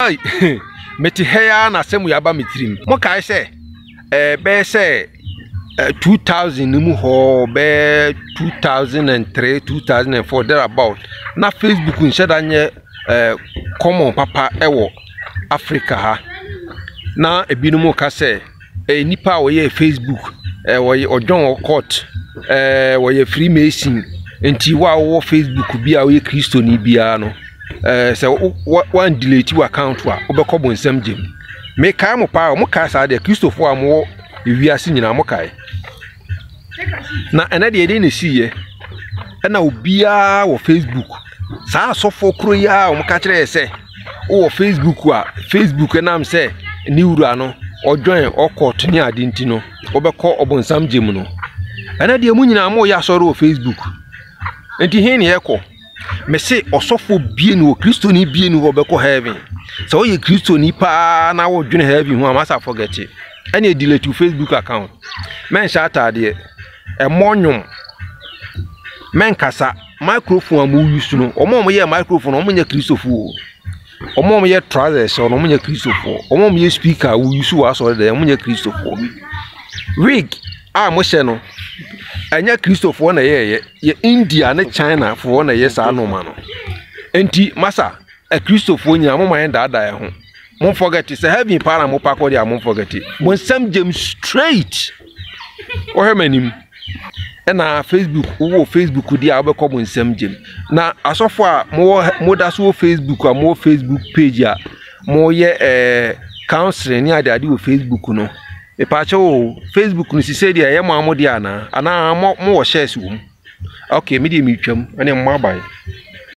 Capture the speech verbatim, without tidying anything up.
Ai, meti heya na semu yaba mitirim. Mo kai se eh be se two thousand mu ho be two thousand three two thousand four there about na Facebook nsheda nye eh common papa ewo Africa ha na ebinumu ka se eh nipa wo ye Facebook eh wo ye odwon court eh wo ye Freemason enti wa wo Facebook bia wo ye Kristo ni bia no eh se one delete your account wa obekọ bonsam gem me kai mo pa mo kai sa de Kristofo amwo ewiase nyina mo kai na ena de de ne siye ena obia wo Facebook sa asofo kro ya o mo ka kire se wo Facebook wa Facebook na am se ni wura no ojoin okot ni ade nti no obekọ obonsam gem no ena de mu nyina mo ya soro wo Facebook enti he ne yeko me say osofo bie ni o Kristo ni bie ni obekọ heaven so ye Kristo ni pa na wo dwene heaven hu amasa forget it any delete Facebook account men shata de e monyum men kasa microphone amu use no omo mo ye microphone omo nya Kristofo omo mo ye trousers omo mo nya Kristofo omo mo ye speaker wo use wa so de omo nya Kristofo wig a mo hye no anya Kristofo na ye ye India na China fo na ye sa no ma no enti masa a Kristofo nya mo man da da ho mo forget say heaven para mo pa ko dia mo forget mo sam gem straight o hemanim na Facebook wo Facebook dia obekọ mo sam gem na asofo a mo mo da so Facebook a mo Facebook page a mo ye eh counseling ni ade ade wo Facebook no e pa che o Facebook no si se dia ye mo amode ana ana mo mo wo shares wo okay me dia mi twam ene mo abai